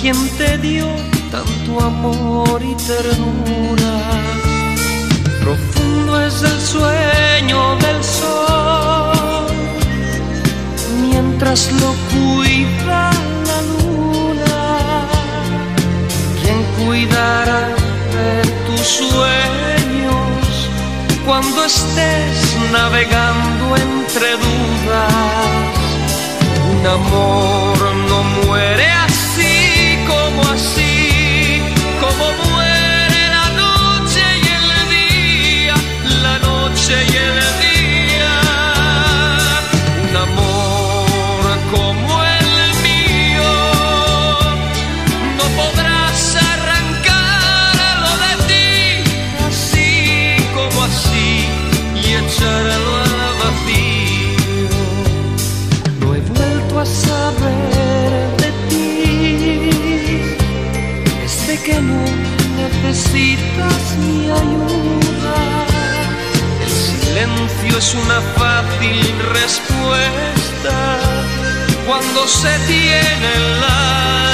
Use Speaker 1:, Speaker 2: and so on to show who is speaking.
Speaker 1: quien te dio tanto amor y ternura. Profundo es el sueño del sol, mientras lo cuida la luna. ¿Quién cuidará de tus sueños cuando estés navegando entre dudas? Un amor no muere así como muere la noche y el día, la noche y el día. Un amor como el mío no podrás arrancarlo de ti, así como así, y echarlo al vacío. No he vuelto a saber de ti desde que no necesitas mi ayuda. El silencio es una fácil respuesta cuando se tiene la